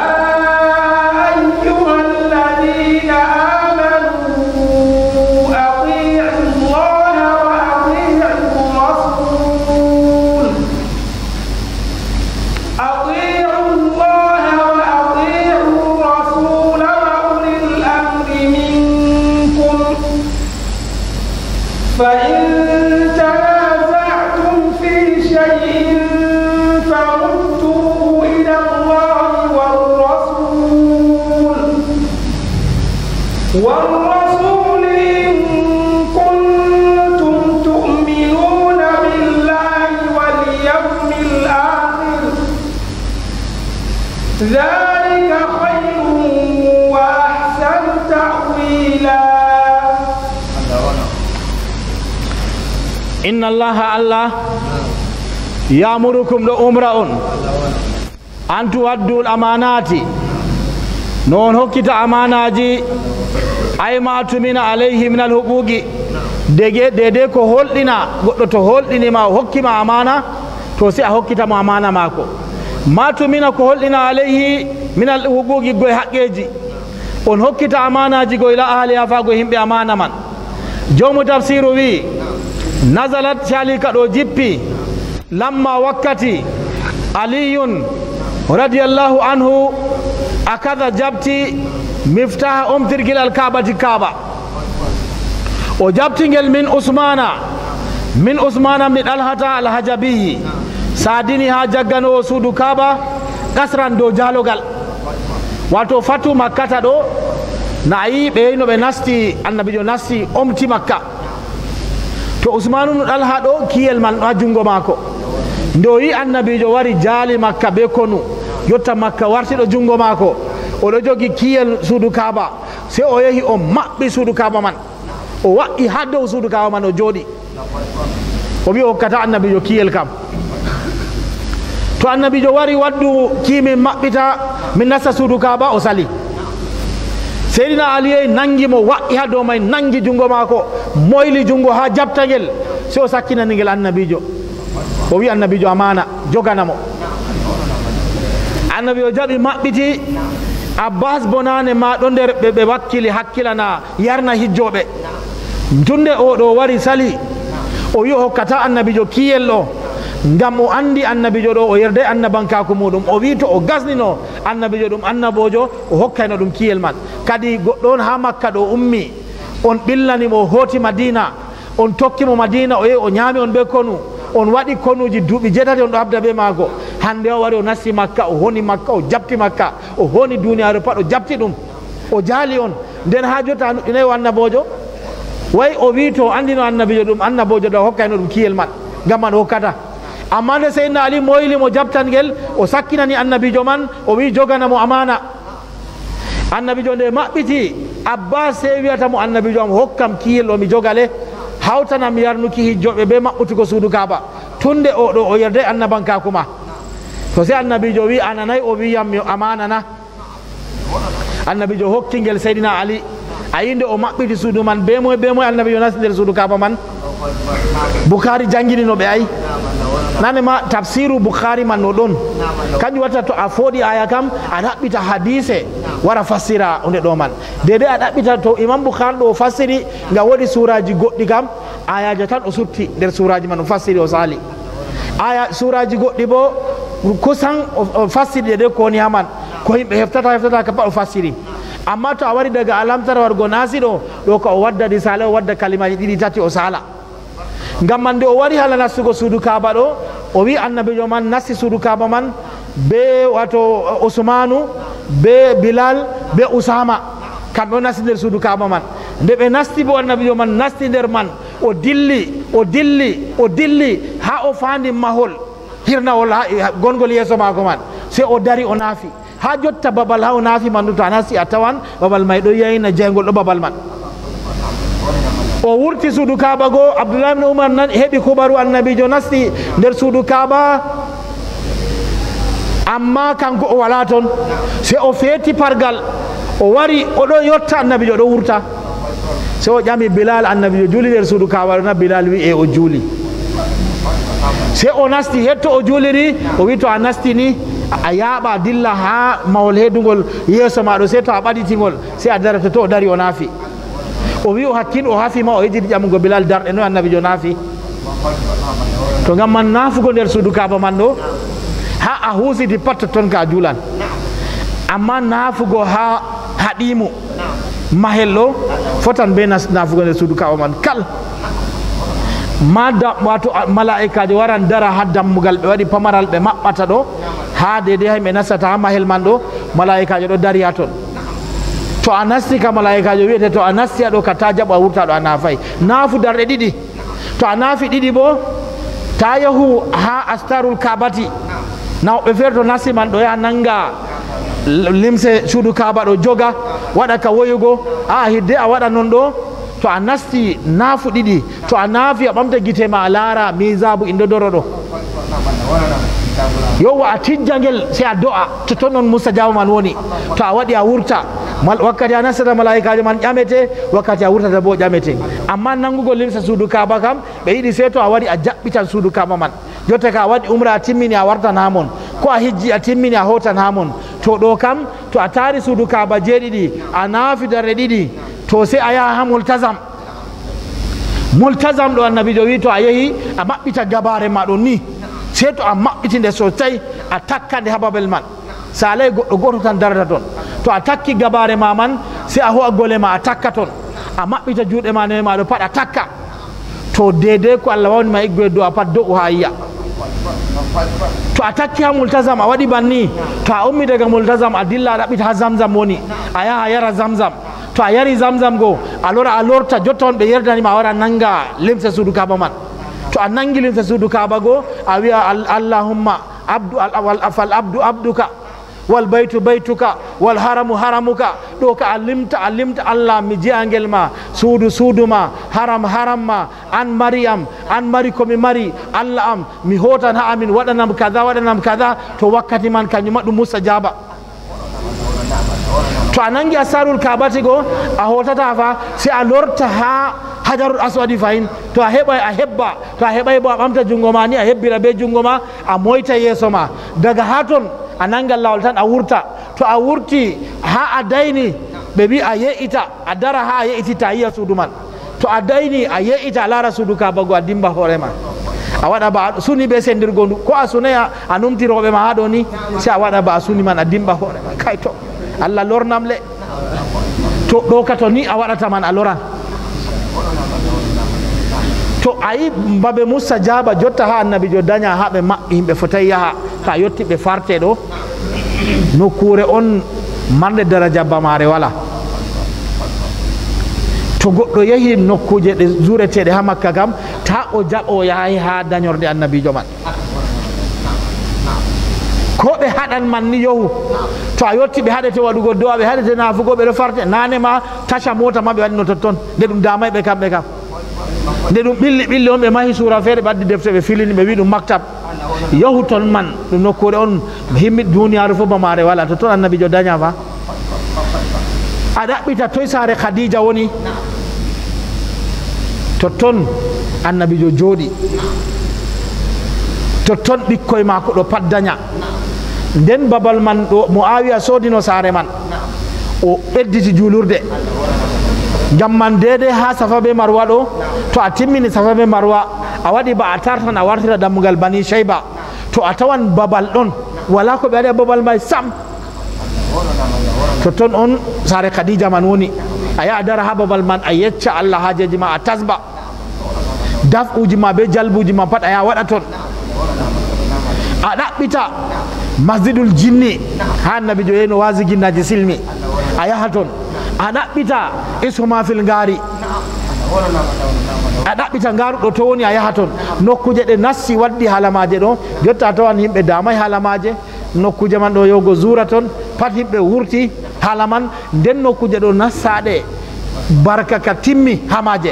أطيعوا الله وأطيعوا الرسول والرسول إن كنتم تؤمنون بالله واليوم الآخر ذلك خير وأحسن تأويلا. إن الله يأمركم لأمرأ أن تؤدوا الأمانات نون هكذا أماناجي أي ما أتمنى عليه من الحقوق دede ko holdina goddo to holdini ma hokkima amana to sai a hokkita mo amana mako ma tumina ko holdina alayhi min al huquqi goy haqqeji on hokkita amanaji go ila ahliha fa go himbe amana man jomu tafsiru wi nazalat shalika do jippi lamma wakkati aliyun radiyallahu anhu akadha jabti miftah umtirgil al kaabati kaaba o jabtingel min usmana min alhata al hajabi sadini ha jaggano suudu kaaba kasran do jalogal wato fatu makkata do nayi be no be nasti annabijo nasti omti makka to usmanu alha do kiyel man ha jungo mako ndoyi annabijo wari jali makka be konu yotta makka warti do jungo mako o do jogi kiyel suudu kaaba se o yehi o mabbi suudu kaaba man o wa'i ha dow suudu kaaba man o jooɗi o wi o hokkata annabijo kiyel kam to annabijo wari waddu kimin maɓɓita min nasta suudu kaaba o sali seydina aliyey nangi mo wa'i ha dow may nangi jungo maako moyli jungo ha jabtagel se o sakkinanigel annabijo o wi annabijo amana joganamo annabijo jaɓi maɓɓiti abbas bonane ma ɗo nder ɓe wakkili hakkilana yarna hijjoɓe tunde o ɗo wari sali o wi o hokkata annabijo kiyel ɗo ngam o andi annabijo ɗo o yerde annabankaku muɗum o wi to o gasnino annabijo ɗum annabojo o hokkayno ɗum kiyel man kadi goɗɗo on ha makka ɗo ummi on ɓillanimo o hooti madina on tokkimo madina o yehi o ñaami on ɓe konu on waɗi konuji duuɓi 7 on ɗo habda ɓe maako hande o wari o nasti makka o honi makka o jabti makka o honi duniyaru pat o jabti ɗum o jaali on nden ha jotta nuɗɗinayi o annabojo way o wi to andino annabijo ɗum annabojo ɗo hokkayno ɗum kiyel man ngam man hokkata amma nde seydna ali moyli mo jabtangel o sakkinani annabijo man o wi joganamo amana annabijo nde maɓɓiti abbas se wiyata mo annabijo am hokkam kiyel o mi jogale hawtanam yarnuki hijjoɓe be maɓɓutugo suudu kaaba tunde o ɗo o yerde annabankaku ma to se annabijo wi ananayi o wiyam mi amana na annabijo hokkingel seydina ali ayinde o maɓɓiti suudu man be moye annabijo nasti nder suudu kaaba man bukhari jangguinino ɓe ayi nane ma tafsiru bukhari man no ɗon kanjum watta to a fooɗi aya kam a ɗaɓɓita hadise wara fassira hunde ɗo man dede a ɗaɓɓita to imam bukhari ɗo fassiri nga woɗi suraji goɗɗi kam ayaji tan o sutti nder suraji man o fassiri o sali aya suraji goɗɗi bo kusan o fassiri ɗe kowoni ha man ko yimɓe heftata ka pat o fassiri amma to a wari daga alamtara wargo nasi ɗo ko o wadda risala o wadda kalimaji 2 3 o sala ngam man nde o wari hala nastugo suudu kaaba ɗo o wi annabijo man nasti suudu kaaba man be wato usmanu be bilal be usama kamɓe o nasti nder suudu kaaba man nde ɓe nasti bo annabijo man nasti nder man o dilli ha o fandi mahol hirnawol gongol yeeso maako man se o dari o naafi ha jotta babal ha o naafi man ɗum to a nasti a tawan babal may ɗo yeyna jeygol ɗo babal man o wurti suudu kaaba go abdoulah ibne oumar nan heɓi kubaru annabijo nasti nder suudu kaaba amma kanko o wala toon se o feeti pargal o wari oɗo yotta annabijo ɗo wurta se o ƴami bilal annabijo juuli nder suudu kaaba ɗo na bilal wi e o juuli se o nasti hetto o juuliri o wi to a nasti ni a yaaɓa dilla ha mahol heedugol yeeso maɗo se to a ɓaɗitigol se a darata to o dari o naafi o wi o hakkiɗo o hafima o yejiti ƴamugo bilal darɗe no annabijo naafi to ngam man naafugo nder suudu kaaba man ɗo ha a huusiti pat ton ka juulan amma naafugo ha haɗimo mahel ɗo fotan be naafugo nder suudu kaaba man kal ma wato malaikaji waran dara ha dammugal ɓe waɗi pamaral ɓe maɓɓata ɗo ha dede hay ɓe nastata ha mahel man ɗo malaikaji ɗo dari ha ton to a nasti ka malaikajo wiyete to a nasti aɗo ka ta jaɓa wurta ɗo a nafay naafu darɗe ɗiɗi to a naafi ɗiɗi bo ta yahu ha astarul kabati nawɓe feere to nasti man ɗo yaha nanga limse suudu kaba ɗo joga waɗa ka woyugo a hidde a waɗa non ɗo to a nasti naafu ɗiɗi to a naafi a ɓamta gite ma a laara misabu inde doro ɗo yowa a tijja ngel se a do'a to ton non mustajaba man woni to a waɗi a wurta wakkati a nastata malaikajo man ƴamete wakkati a wurtata bo ƴamete amma nangugo limsa suudu kaba kam ɓe yiɗi se to a waɗi a jaɓɓitan suudu kaba man jotta ka a waɗi umra a timmini a wartan ha mon ko a hijji a timmini a hotan ha mon to ɗo kam to a taari suudu kaba jeeɗiɗi a naafi darɗe ɗiɗi to se a yaha ha multasam ɗo annabijo wi to a yehi a maɓɓita gabare ma ɗo ni se to a maɓɓitinde sosai a takkande ha babel man sa alay goɗɗo goto tan darata toon to a takki gabare ma man se a ho'a gole ma a takka toon a maɓɓita juuɗe ma nene ma ɗo pat a takka to dede ko Allah wawni ma iggoye do'a pat do'u ha yiya to a takki ha multasam a waɗi banni to a ummi daga multasam a dilla a ɗaɓɓita ha zamzam woni a yaha a yara zamzam to a yari zamzam go a lora a lorta jotta on ɓe yerdanima a wara nanga limse suudu kaba man to a nangi limse suudu kaba go a wiya allahumma fal abdu abduka wal baytu baytuka wal haramu haramuka ɗo ka a limta Allah mi jeyangel ma suudu ma haram ma an mariyam an mari komi mari Allah am mi hotan ha amin waɗanam kaza to wakkati man kañuma ɗum mustajaba to a nangi asarul kabati go a hotata fa se a lorta ha hajarul aswadi fayin to a heɓay a hebba to a heɓay bo a ɓamta jungo ma ni a hebbira be jungo ma a moyta yeeso ma daga ha ton a nangal lawol tan a wurta to a wurti ha a dayni ɓe wi a ye'ita a dara ha a ye'itita a yiya suudu man to a dayni a ye'ita a laara suudu kaba go a dimba hoorema a waɗa ba a suni ɓe sendirgo ndu ko a sunaya a numtiroɓe ma ha ɗo ni se a waɗa ba a suni man a dimba hoorema kay to Allah lornam le to ɗo ka to ni a waɗata man a loran to ayi babe mustajaba jotta ha annabijo daña ha ɓe maɓɓi himɓe fotai yaha ka yetti ɓe farte ɗo nokkure on marde daraja bamare wala to goɗɗo yehi nokkuje ɗe jureteɗe ha Makka kam ta o jaɓo yahay ha dañorde annabijo man ko ɓe haɗan man ni yohu to a yetti ɓe haɗete waɗugo do'a ɓe haɗete nafugo ɓeɗo farte nane ma taca mota ma ɓe waɗino totton nde ɗum damayɓe kamɓe kam nde ɗum ɓilli on ɓe mahi sura feere ɓe addi defte ɓe filini ɓe wi ɗum maktab yahu ton man ɗum nokkure on himmi duniyaru fof bamare wala to toon annabijo daña fa a ɗaɓɓita toye saare Khadija woni to toon annabijo jooɗi to toon ɓikkoye mako ɗo pat daña nden babal man ɗo Muawiya sodino saare man o ɓedditi juulurde ngam man dede ha Safa be Marwa ɗo to a timmini Safa be Marwa a waɗi ba a tartan a wartira dammugal Bani Shayba to a tawan babal ɗon wala ko ɓe waɗi babal may sam to ton on saare Khadija man woni a yaha dara ha babal man a yecca Allah hajeji ma a tasba daf'uji ma be jalbuji ma pat a yaha waɗa ton a ɗaɓɓita masjidul jinni ha annabijo yeyno wasi ginnaji silmi a yaha ton a ɗaɓɓita isma fil ngari a ɗaɓɓita ngaru ɗo to woni a yaha ton nokkuje ɗe nassi waddi halamaje ɗo jotta tawan yimɓe damay halamaje nokkuje man ɗo yewgo zura ton pat yimɓe wurti hala man nden nokkuje ɗo nassaɗe barka ka timmi hamaje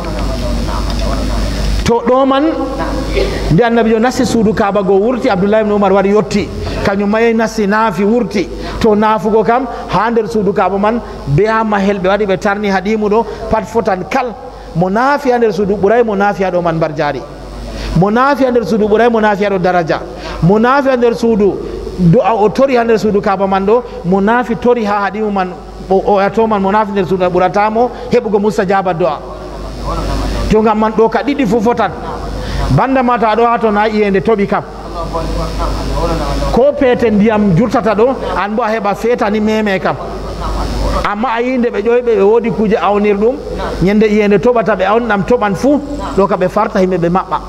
to ɗo man nde annabijo nassi suudu Kaaba go wurti Abdoullahi ibn Umar wari yotti kañum mayi nassi naafi wurti to naafugo kam ha nder suudu Kaaba man be ha mahel ɓe waɗi ɓe tarni haɗimu ɗo pat fotan kal mo naafi ha nder suudu ɓuray mo naafi ha ɗo man mbar jaari mo naafi ha nder suudu ɓuray mo naafi ha ɗo daraja mo naafi ha nder suudu do'a o tori ha nder suudu Kaaba man ɗo mo naafi tori ha haɗimu man o yato man mo naafi nder suudu ɓuratamo heɓugo mustajaba do'a to ngam man ɗo ka ɗiɗi fu fotan banda ma ta ɗo ha toon ha iyende toɓi kam ko peete ndiyam jurtata ɗo an bo a heɓa feetani meme kam amma a yinde ɓe ƴoyɓe ɓe woodi kuje awnir ɗum ñande iyende toɓata ɓe awniɗam toɓan fuu ɗo ka ɓe farta yimɓe ɓe maɓɓa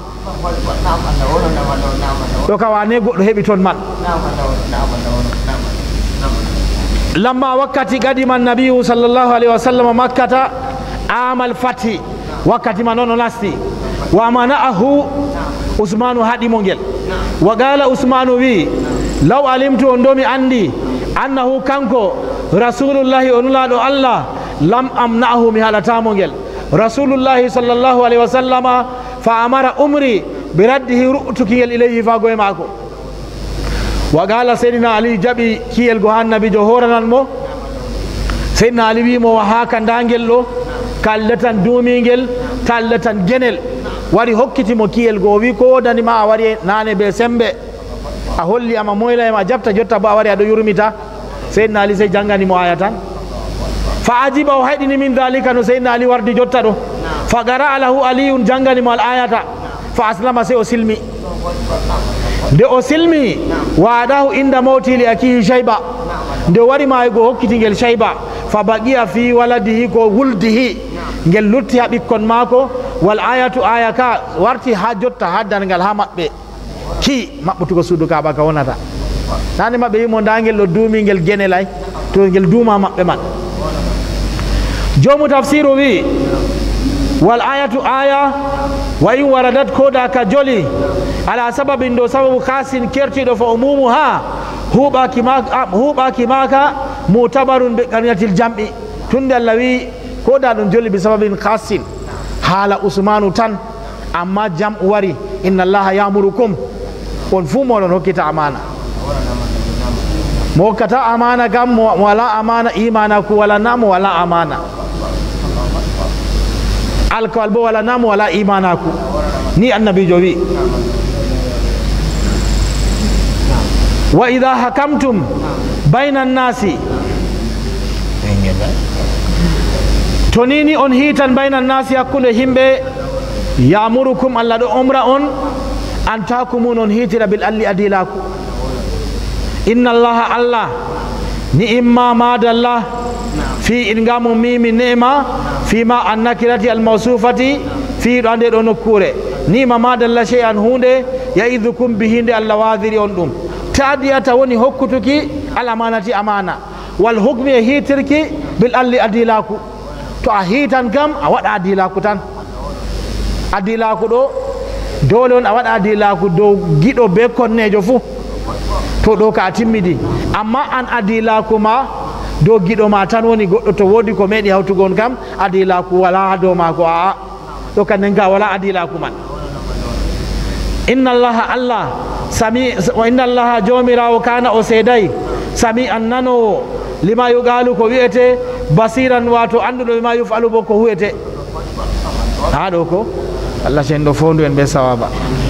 ɗo ka wane goɗɗo heɓi toon man lamma wakkati qadima annabiyu sallallahu alaihi wasallam makkata amal fati wakkati man on o nasti wa mana'ahu usmanu haɗimo ngel wa qala usmanu wi law alimtu on ɗo mi andi annahu kanko rasulullahi o nulaɗo allah lam amna'ahu mi haɗatamo ngel rasulullahi sallallahu alaihi wasallama fa amara umri bi raddihi ru'tukiyel ilayhi fago e maako wa qala seydina ali jaɓi kiyel go ha annabi jo horanan mo seydina ali wimo wa ha ka ndangel ɗo kallatan duumingel tallatan genel wari hokkitimo kiyel go wi ko wodanima a wari nane be sembe a holli ama moyla ema jabta jotta bo a wari aɗo yurmita seydina ali sey janganimo aya tan fa ajiba o hayɗini min dalika no seydina ali wardi jotta ɗo fa gara alahu aliyun janganimo al ayata fa aslama sey o silmi nde o silmi waɗahu inda mawtili akihi shayba nde wari maygo hokkitingel shayba fa baqiya fi waladihi ko wuldihi ngel lutti ha ɓikkon maako wal ayatu aya ka warti ha jotta ha dangal ha maɓɓe ki maɓɓutugo suudu kaɓa ka wonata nane maɓɓe wimo nda ngel ɗo duumi ngel genelay to ngel duuma maɓɓe man jomu tafsiru wi wal ayatu aya wa in waradat koda ka joli ala sababin do sababu khasin kertiɗo fa umumu ha huɓaki maka mutabarun be qarinatil jam'i tunde allah wi koda ɗum joli bi sababin khasin haala usmanu tan amma jam'u wari inna allaha yamurukum on fuu moɗon hokkita amana mo hokkata amana kam mo wala amana imana ku wala na mo wala amana alkawal bo wala na mo wala imana ku ni annabijo wi wa idha hakamtum bayna annasi to nini on hitan bayna annasi hakkunde himɓe yamurukum allah ɗo omra on an takumun on hitira bil alli adilaku inna allaha allah ni'imma madallah fi ingamo mimi ni'ma fima annakirati almawsufati fi ɗo ande ɗo nokkure ni'ma madallah shay'an hunde ya'idukum bihi nde allah wadiri on ɗum taadiyata woni hokkutuki al amanati amana wal hukmi e hitirki bil alli adilaku to a hitan kam a waɗa adilaku tan adilaku ɗo dole on a waɗa adilaku dow giɗo be konnejo fuu to ɗo ka a timmidi amma an adilaku ma dow giɗo ma tan woni goɗɗo to woodi ko meeɗi hawtugo on kam adilaku wala ha dow mako aa ɗo kannen ka wala adilaku man inna allaha allah sami wa inna allaha jomirawo kana o seeday sami an nanowo lima yuqalu ko wiyete basiran wato anduɗo bima yufalu bo ko huwete ha ɗo ko allah sen ɗo fondu en ɓe sawaba